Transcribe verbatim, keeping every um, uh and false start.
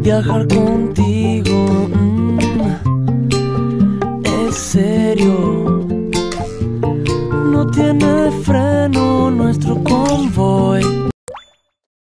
Viajar contigo mm, es serio. No tiene freno nuestro convoy.